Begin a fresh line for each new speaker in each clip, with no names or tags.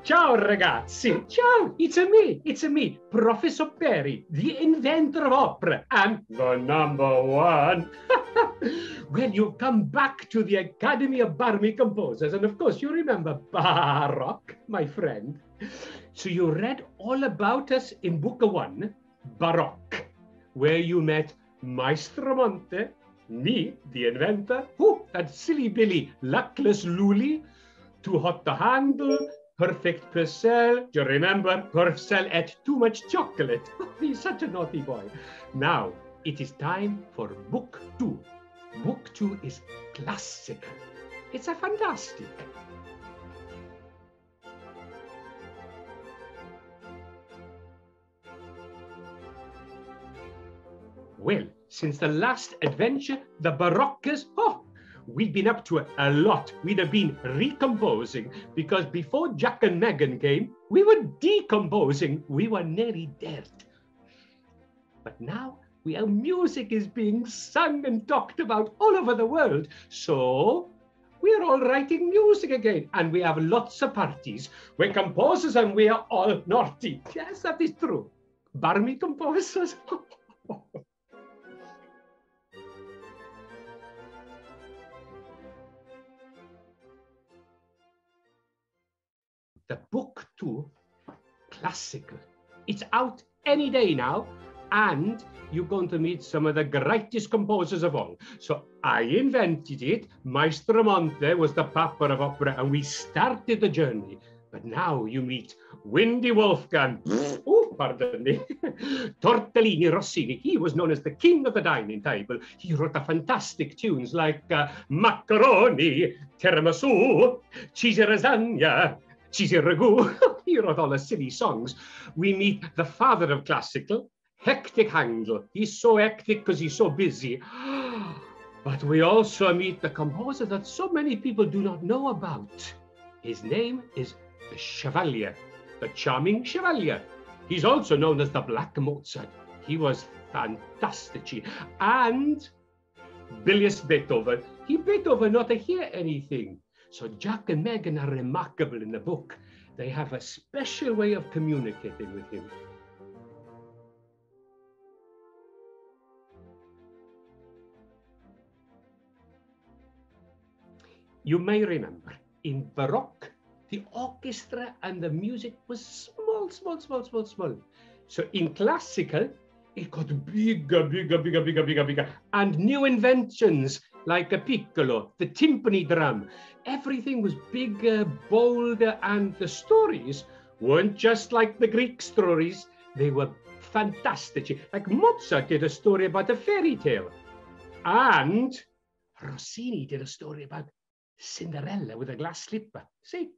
Ciao ragazzi, ciao, it's a me, Professor Perry, the inventor of opera and the number one. Well, you've come back to the Academy of Barmy Composers, and of course you remember Baroque, my friend. So you read all about us in Book 1, Baroque, where you met Maestro Monte, me, the inventor, that silly Billy, luckless Lully, too hot to handle, perfect Purcell. Do you remember? Purcell ate too much chocolate. He's such a naughty boy. Now, it is time for Book 2. Book 2 is classical. It's a fantastic. Well, since the last adventure, the Baroques, we've been up to a lot. We'd have been recomposing because before Jack and Megan came, we were decomposing. We were nearly dead. But now our music is being sung and talked about all over the world. So we're all writing music again, and we have lots of parties. We're composers and we are all naughty. Yes, that is true. Barmy composers. The Book 2, classical. It's out any day now, and you're going to meet some of the greatest composers of all. So I invented it. Maestro Monte was the papa of opera, and we started the journey. But now you meet Windy Wolfgang, pardon me, Tortellini Rossini. He was known as the king of the dining table. He wrote the fantastic tunes like Macaroni, Tiramisu, Cheesy Lasagna, Cheesy Ragu. He wrote all the silly songs. We meet the father of classical, Hectic Handel. He's so hectic because he's so busy. But we also meet the composer that so many people do not know about. His name is the Chevalier, the charming Chevalier. He's also known as the Black Mozart. He was fantastic. And Bilius Beethoven. Beethoven not to hear anything. So Jack and Megan are remarkable in the book. They have a special way of communicating with him. You may remember, in Baroque, the orchestra and the music was small. So in classical, it got bigger. And new inventions like a piccolo, the timpani drum, everything was bigger, bolder, and the stories weren't just like the Greek stories. They were fantastic. Like Mozart did a story about a fairy tale. And Rossini did a story about Cinderella with a glass slipper. See?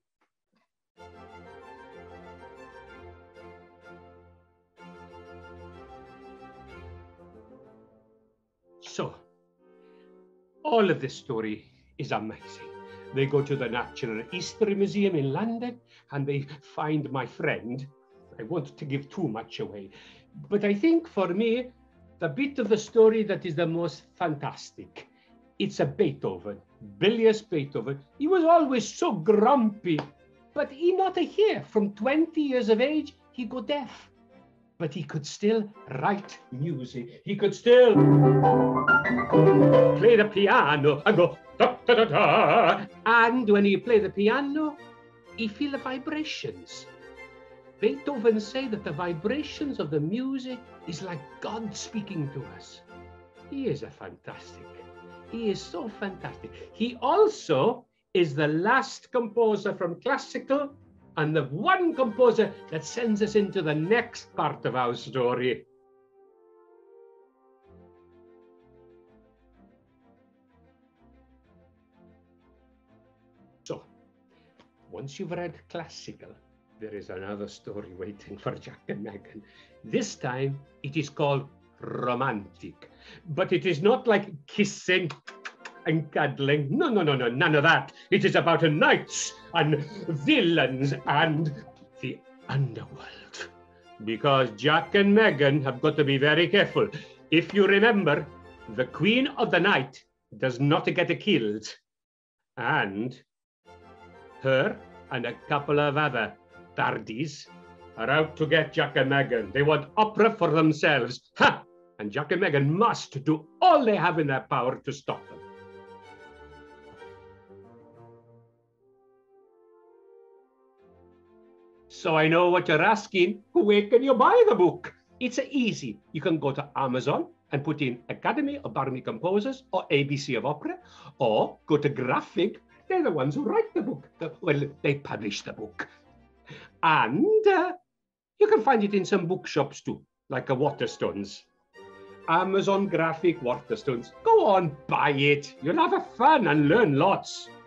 So, all of this story is amazing. They go to the Natural History Museum in London and they find my friend. I want to give too much away, but I think for me, the bit of the story that is the most fantastic, it's a Beethoven, Bilius Beethoven. He was always so grumpy, but he not a hear. From 20 years of age, he go deaf. But he could still write music. He could still play the piano and go da da da da. And when he play the piano, he feel the vibrations. Beethoven say that the vibrations of the music is like God speaking to us. He is a fantastic. He is so fantastic. He also is the last composer from classical and the one composer that sends us into the next part of our story. So, once you've read classical, there is another story waiting for Jack and Megan. This time, it is called romantic. But it is not like kissing and cuddling. No, none of that. It is about knights and villains and the underworld. Because Jack and Megan have got to be very careful. If you remember, the Queen of the Night does not get killed. And her and a couple of other Dardies are out to get Jack and Meghan. They want opera for themselves. Ha! And Jack and Meghan must do all they have in their power to stop them. So I know what you're asking. Where can you buy the book? It's easy. You can go to Amazon and put in Academy of Barney Composers or ABC of Opera, or go to Graphic. They're the ones who write the book. Well, they publish the book. And you can find it in some bookshops too, like a Waterstones. Amazon Graphic Waterstones. Go on, buy it. You'll have fun and learn lots.